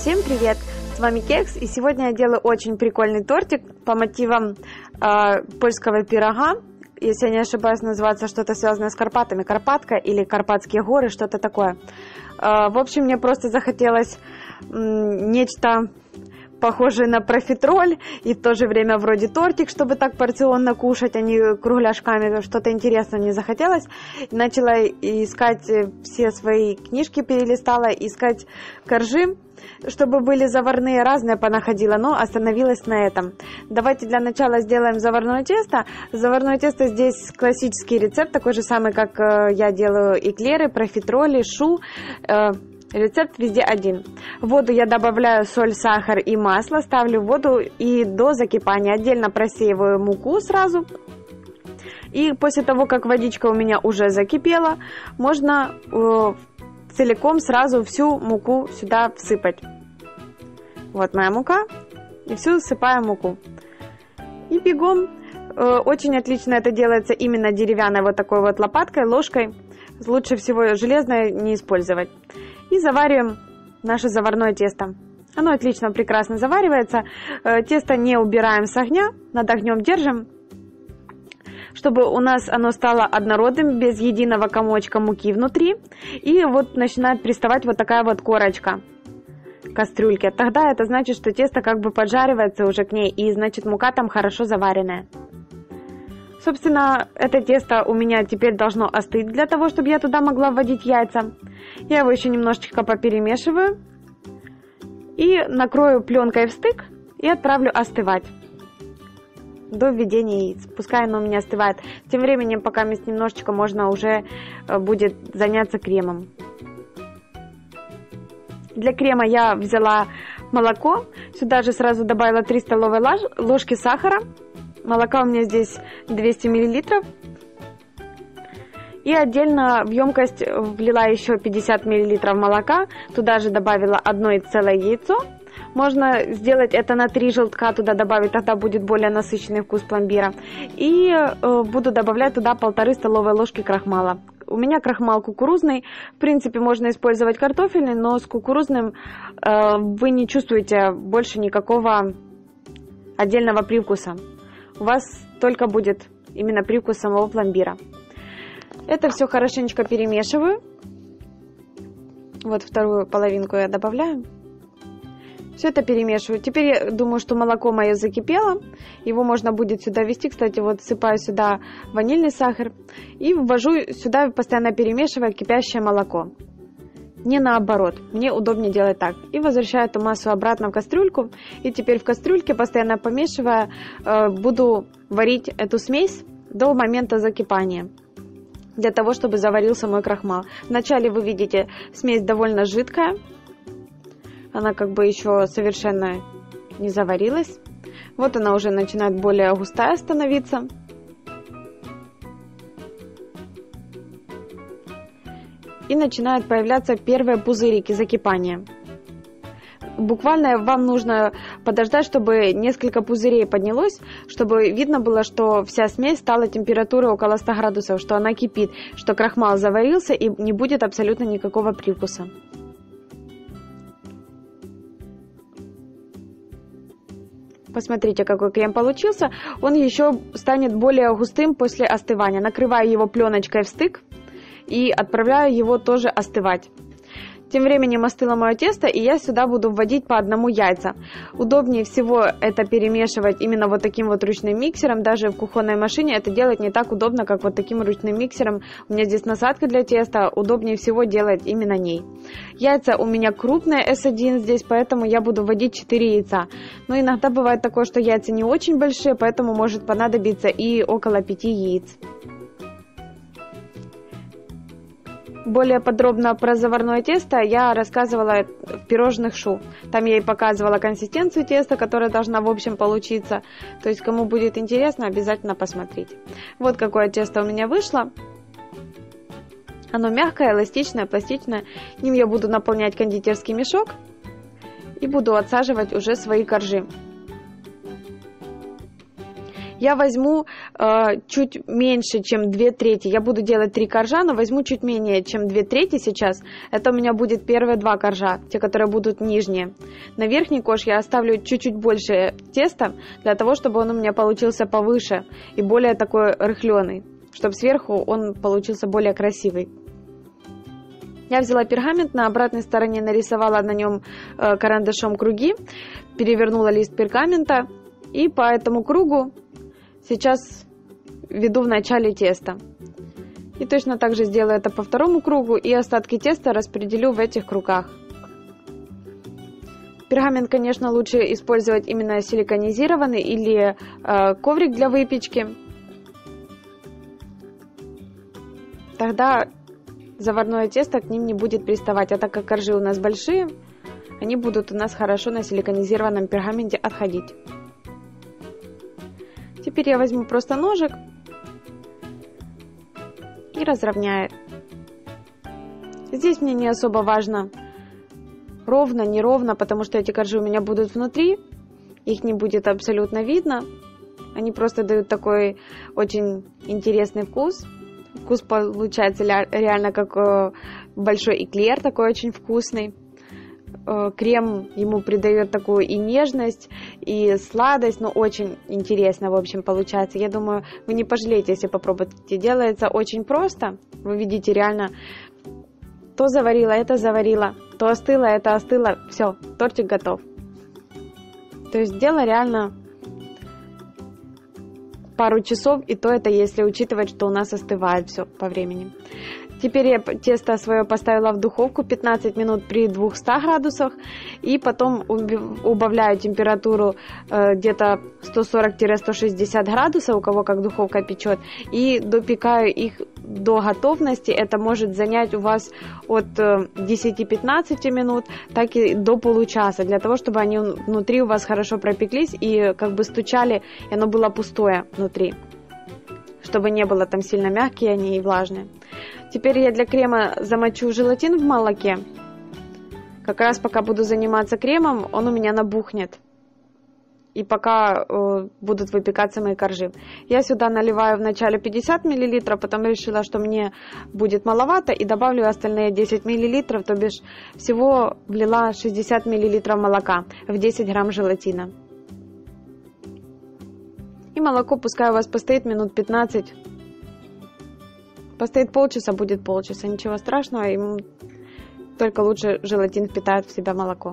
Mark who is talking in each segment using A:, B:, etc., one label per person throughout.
A: Всем привет! С вами Кекс, и сегодня я делаю очень прикольный тортик по мотивам польского пирога. Если я не ошибаюсь, называется что-то связанное с Карпатами, Карпатка или Карпатские горы, что-то такое. В общем, мне просто захотелось нечто похожее на профитроль и в то же время вроде тортик, чтобы так порционно кушать, а не кругляшками. Что-то интересное мне захотелось. Начала искать все свои книжки, перелистала, искать коржи, чтобы были заварные, разные понаходила, но остановилась на этом. Давайте для начала сделаем заварное тесто. Заварное тесто здесь классический рецепт, такой же самый, как я делаю эклеры, профитроли, шу. Рецепт везде один. В воду я добавляю соль, сахар и масло, ставлю в воду и до закипания. Отдельно просеиваю муку сразу. И после того, как водичка у меня уже закипела, можно целиком сразу всю муку сюда всыпать. Вот моя мука. И всю всыпаю муку. И бегом. Очень отлично это делается именно деревянной вот такой вот лопаткой, ложкой. Лучше всего железной не использовать. И завариваем наше заварное тесто. Оно отлично, прекрасно заваривается. Тесто не убираем с огня, над огнем держим, чтобы у нас оно стало однородным, без единого комочка муки внутри. И вот начинает приставать вот такая вот корочка кастрюльки. Тогда это значит, что тесто как бы поджаривается уже к ней, и значит мука там хорошо заваренная. Собственно, это тесто у меня теперь должно остыть для того, чтобы я туда могла вводить яйца. Я его еще немножечко поперемешиваю и накрою пленкой в стык и отправлю остывать до введения яиц. Пускай оно у меня остывает. Тем временем, пока немножечко можно уже будет заняться кремом. Для крема я взяла молоко. Сюда же сразу добавила 3 столовые ложки сахара. Молока у меня здесь 200 мл. И отдельно в емкость влила еще 50 мл молока. Туда же добавила 1 целое яйцо. Можно сделать это на 3 желтка, туда добавить, тогда будет более насыщенный вкус пломбира. И буду добавлять туда 1,5 столовой ложки крахмала. У меня крахмал кукурузный. В принципе, можно использовать картофельный, но с кукурузным вы не чувствуете больше никакого отдельного привкуса. У вас только будет именно привкус самого пломбира. Это все хорошенечко перемешиваю. Вот вторую половинку я добавляю. Все это перемешиваю. Теперь я думаю, что молоко мое закипело. Его можно будет сюда ввести. Кстати, вот всыпаю сюда ванильный сахар. И ввожу сюда, постоянно перемешивая, кипящее молоко. Не наоборот. Мне удобнее делать так. И возвращаю эту массу обратно в кастрюльку. И теперь в кастрюльке, постоянно помешивая, буду варить эту смесь до момента закипания. Для того, чтобы заварился мой крахмал. Вначале вы видите, смесь довольно жидкая. Она как бы еще совершенно не заварилась. Вот она уже начинает более густая становиться. И начинают появляться первые пузырики закипания. Буквально вам нужно подождать, чтобы несколько пузырей поднялось, чтобы видно было, что вся смесь стала температурой около 100 градусов, что она кипит, что крахмал заварился и не будет абсолютно никакого привкуса. Посмотрите, какой крем получился. Он еще станет более густым после остывания. Накрываю его пленочкой в стык и отправляю его тоже остывать. Тем временем остыло мое тесто, и я сюда буду вводить по 1 яйца. Удобнее всего это перемешивать именно вот таким вот ручным миксером. Даже в кухонной машине это делать не так удобно, как вот таким ручным миксером. У меня здесь насадка для теста, удобнее всего делать именно ней. Яйца у меня крупные S1 здесь, поэтому я буду вводить 4 яйца. Но иногда бывает такое, что яйца не очень большие, поэтому может понадобиться и около 5 яиц. Более подробно про заварное тесто я рассказывала в пирожных шу. Там я и показывала консистенцию теста, которая должна в общем получиться. То есть, кому будет интересно, обязательно посмотрите. Вот какое тесто у меня вышло. Оно мягкое, эластичное, пластичное. Ним я буду наполнять кондитерский мешок и буду отсаживать уже свои коржи. Я возьму чуть меньше, чем 2/3. Я буду делать 3 коржа, но возьму чуть менее, чем 2/3 сейчас. Это у меня будет первые 2 коржа, те, которые будут нижние. На верхний корж я оставлю чуть-чуть больше теста, для того, чтобы он у меня получился повыше и более такой рыхленый, чтобы сверху он получился более красивый. Я взяла пергамент, на обратной стороне нарисовала на нем карандашом круги, перевернула лист пергамента и по этому кругу сейчас введу в начале теста. И точно так же сделаю это по второму кругу и остатки теста распределю в этих кругах. Пергамент, конечно, лучше использовать именно силиконизированный или коврик для выпечки. Тогда заварное тесто к ним не будет приставать, а так как коржи у нас большие, они будут у нас хорошо на силиконизированном пергаменте отходить. Теперь я возьму просто ножик и разровняю. Здесь мне не особо важно ровно, неровно, потому что эти коржи у меня будут внутри, их не будет абсолютно видно. Они просто дают такой очень интересный вкус. Вкус получается реально как большой эклер, такой очень вкусный. Крем ему придает такую и нежность, и сладость, но очень интересно, в общем, получается. Я думаю, вы не пожалеете, если попробуете. Делается очень просто. Вы видите, реально, то заварила, это заварила, то остыло, это остыло. Все, тортик готов. То есть дело реально пару часов, и то это если учитывать, что у нас остывает все по времени. Теперь я тесто свое поставила в духовку 15 минут при 200 градусах, и потом убавляю температуру где-то 140-160 градусов, у кого как духовка печет, и допекаю их до готовности. Это может занять у вас от 10-15 минут, так и до получаса, для того, чтобы они внутри у вас хорошо пропеклись и как бы стучали, и оно было пустое внутри, чтобы не было там сильно мягкие они и влажные. Теперь я для крема замочу желатин в молоке. Как раз пока буду заниматься кремом, он у меня набухнет. И пока будут выпекаться мои коржи. Я сюда наливаю вначале 50 мл, потом решила, что мне будет маловато, и добавлю остальные 10 мл, то бишь всего влила 60 мл молока в 10 грамм желатина. И молоко пускай у вас постоит минут 15. Постоит полчаса, будет полчаса. Ничего страшного, ему только лучше желатин впитает в себя молоко.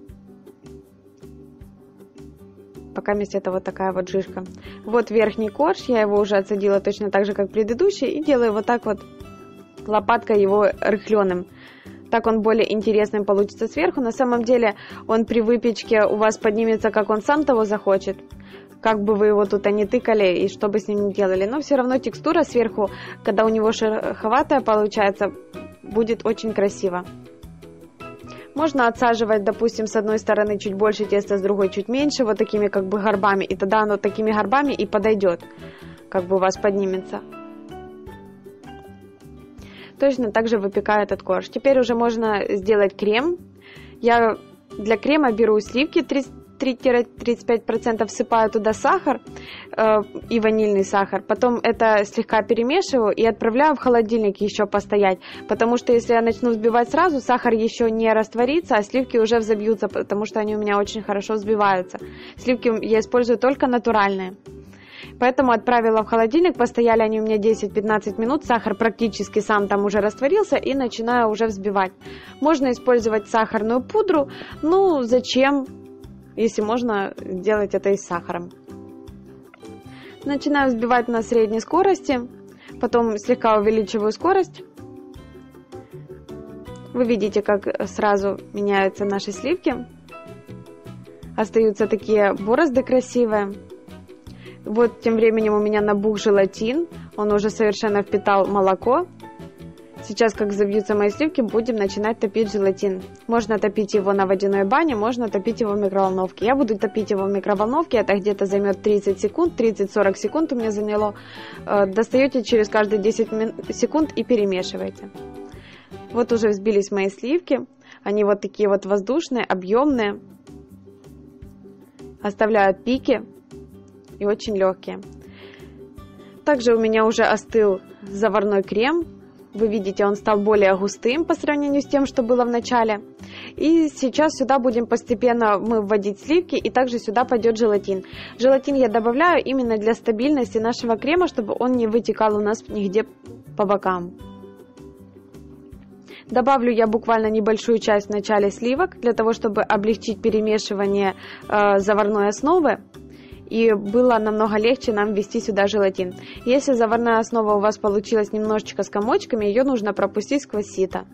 A: Пока вместе это вот такая вот жижка. Вот верхний корж, я его уже отсадила точно так же, как предыдущий, и делаю вот так вот лопаткой его рыхленым. Так он более интересным получится сверху. На самом деле он при выпечке у вас поднимется, как он сам того захочет. Как бы вы его тут не тыкали и что бы с ним ни делали. Но все равно текстура сверху, когда у него шероховатая получается, будет очень красиво. Можно отсаживать, допустим, с одной стороны чуть больше теста, с другой чуть меньше, вот такими как бы горбами. И тогда оно такими горбами и подойдет, как бы у вас поднимется. Точно так же выпекаю этот корж. Теперь уже можно сделать крем. Я для крема беру сливки 30-35%, всыпаю туда сахар и ванильный сахар. Потом это слегка перемешиваю и отправляю в холодильник еще постоять. Потому что если я начну взбивать сразу, сахар еще не растворится, а сливки уже взобьются, потому что они у меня очень хорошо взбиваются. Сливки я использую только натуральные. Поэтому отправила в холодильник, постояли они у меня 10-15 минут, сахар практически сам там уже растворился, и начинаю уже взбивать. Можно использовать сахарную пудру, ну зачем, если можно делать это и с сахаром. Начинаю взбивать на средней скорости, потом слегка увеличиваю скорость. Вы видите, как сразу меняются наши сливки. Остаются такие борозды красивые. Вот тем временем у меня набух желатин, он уже совершенно впитал молоко. Сейчас, как забьются мои сливки, будем начинать топить желатин. Можно топить его на водяной бане, можно топить его в микроволновке. Я буду топить его в микроволновке, это где-то займет 30 секунд, 30-40 секунд у меня заняло. Достаете через каждые 10 секунд и перемешиваете. Вот уже взбились мои сливки, они вот такие вот воздушные, объемные, оставляют пики. И очень легкие. Также у меня уже остыл заварной крем. Вы видите, он стал более густым по сравнению с тем, что было в начале. И сейчас сюда будем постепенно мы вводить сливки, и также сюда пойдет желатин. Желатин я добавляю именно для стабильности нашего крема, чтобы он не вытекал у нас нигде по бокам. Добавлю я буквально небольшую часть в начале сливок, для того, чтобы облегчить перемешивание заварной основы. И было намного легче нам ввести сюда желатин. Если заварная основа у вас получилась немножечко с комочками, ее нужно пропустить сквозь сито.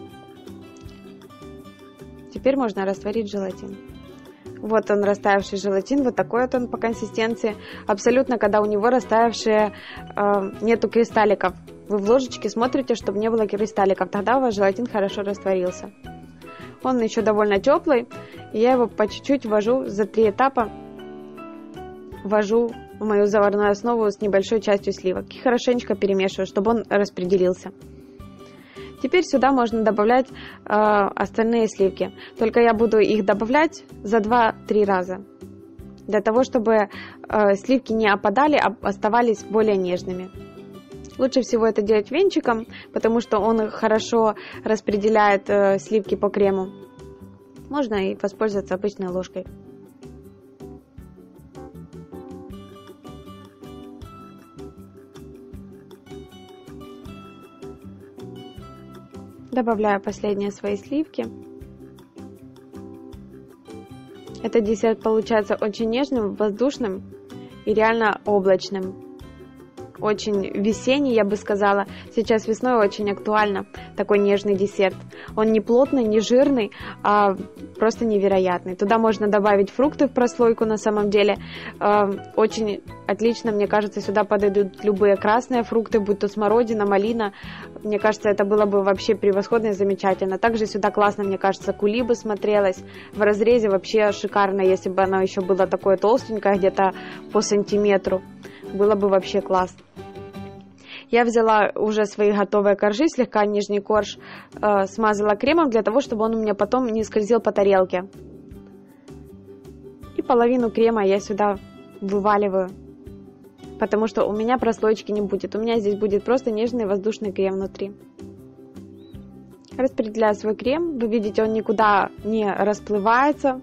A: Теперь можно растворить желатин. Вот он, растаявший желатин, вот такой вот он по консистенции. Абсолютно, когда у него растаявшие, нету кристалликов. Вы в ложечке смотрите, чтобы не было кристалликов, тогда у вас желатин хорошо растворился. Он еще довольно теплый, и я его по чуть-чуть ввожу за 3 этапа. Ввожу в мою заварную основу с небольшой частью сливок и хорошенечко перемешиваю, чтобы он распределился. Теперь сюда можно добавлять остальные сливки. Только я буду их добавлять за 2-3 раза. Для того, чтобы сливки не опадали, а оставались более нежными. Лучше всего это делать венчиком, потому что он хорошо распределяет сливки по крему. Можно и воспользоваться обычной ложкой. Добавляю последние свои сливки. Этот десерт получается очень нежным, воздушным и реально облачным. Очень весенний, я бы сказала. Сейчас весной очень актуально такой нежный десерт. Он не плотный, не жирный, а просто невероятный. Туда можно добавить фрукты в прослойку на самом деле. Очень отлично, мне кажется, сюда подойдут любые красные фрукты, будь то смородина, малина. Мне кажется, это было бы вообще превосходно и замечательно. Также сюда классно, мне кажется, кули бы смотрелась. В разрезе вообще шикарно, если бы оно еще было такое толстенькое, где-то по сантиметру. Было бы вообще класс. Я взяла уже свои готовые коржи, слегка нижний корж смазала кремом, для того, чтобы он у меня потом не скользил по тарелке. И половину крема я сюда вываливаю, потому что у меня прослоечки не будет. У меня здесь будет просто нежный воздушный крем внутри. Распределяю свой крем. Вы видите, он никуда не расплывается.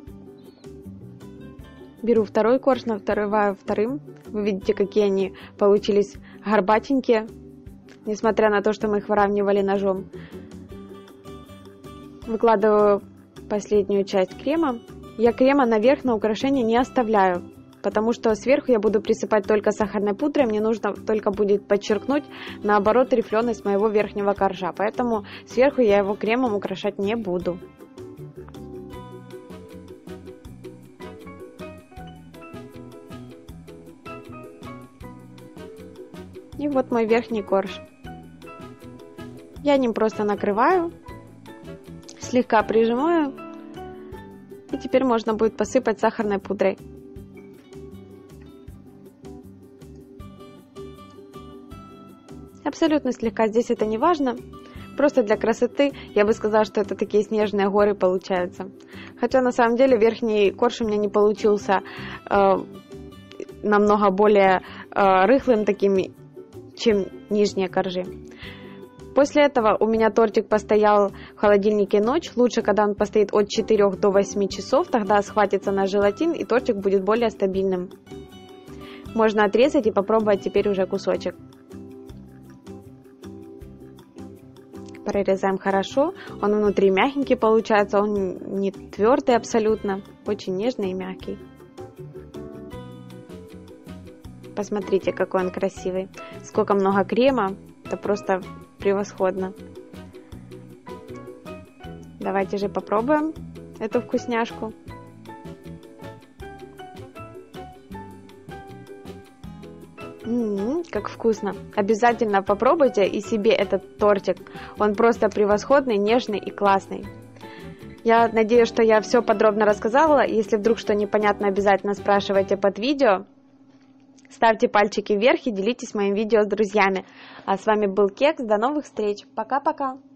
A: Беру второй корж, накрываю вторым. Вы видите, какие они получились горбатенькие, несмотря на то, что мы их выравнивали ножом. Выкладываю последнюю часть крема. Я крема наверх на украшение не оставляю, потому что сверху я буду присыпать только сахарной пудрой. Мне нужно только будет подчеркнуть, наоборот, рифленость моего верхнего коржа. Поэтому сверху я его кремом украшать не буду. И вот мой верхний корж. Я ним просто накрываю, слегка прижимаю, и теперь можно будет посыпать сахарной пудрой. Абсолютно слегка, здесь это не важно, просто для красоты я бы сказала, что это такие снежные горы получаются. Хотя на самом деле верхний корж у меня не получился намного более рыхлым таким, чем нижние коржи. После этого у меня тортик постоял в холодильнике ночь. Лучше, когда он постоит от 4 до 8 часов, тогда схватится на желатин и тортик будет более стабильным. Можно отрезать и попробовать теперь уже кусочек. Прорезаем хорошо. Он внутри мягенький получается, он не твердый абсолютно, очень нежный и мягкий. Посмотрите, какой он красивый. Сколько много крема. Это просто превосходно. Давайте же попробуем эту вкусняшку. Как вкусно. Обязательно попробуйте и себе этот тортик. Он просто превосходный, нежный и классный. Я надеюсь, что я все подробно рассказала. Если вдруг что непонятно, обязательно спрашивайте под видео. Ставьте пальчики вверх и делитесь моим видео с друзьями. А с вами был Кекс. До новых встреч. Пока-пока.